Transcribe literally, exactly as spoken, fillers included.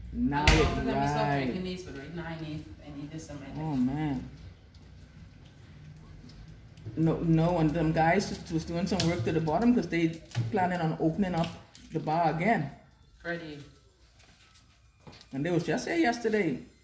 Now I it want to stop right. drinking this, but right now I need, I need this in my life. Oh man. No, no, and them guys was doing some work to the bottom because they planning on opening up the bar again. Freddie. And they was just here yesterday.